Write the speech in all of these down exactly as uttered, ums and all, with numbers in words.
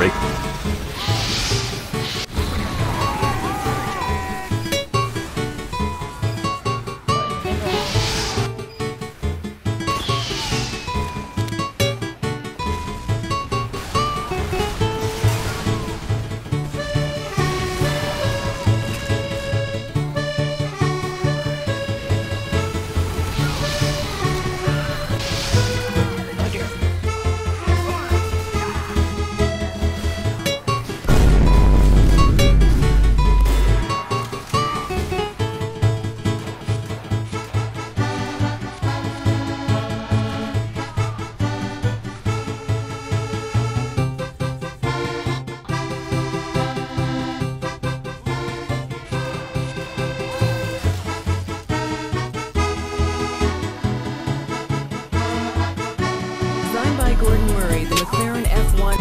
break. Designed by Gordon Murray, the McLaren F one.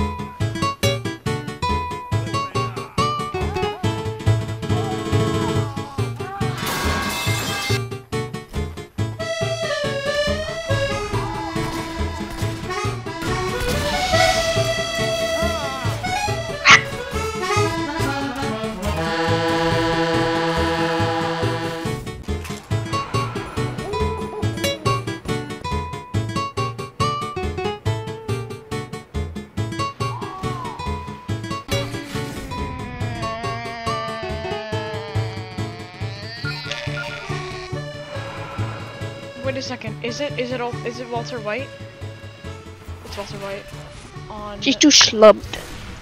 Wait a second. Is it? Is it? all- Is it Walter White? It's Walter White. On. She's too schlubbed.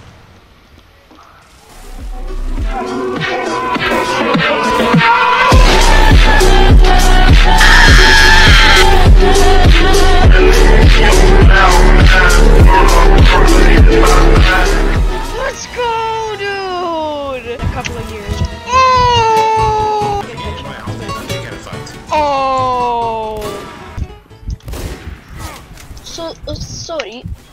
Let's go, dude! A couple of years. Oh! So, uh, sorry.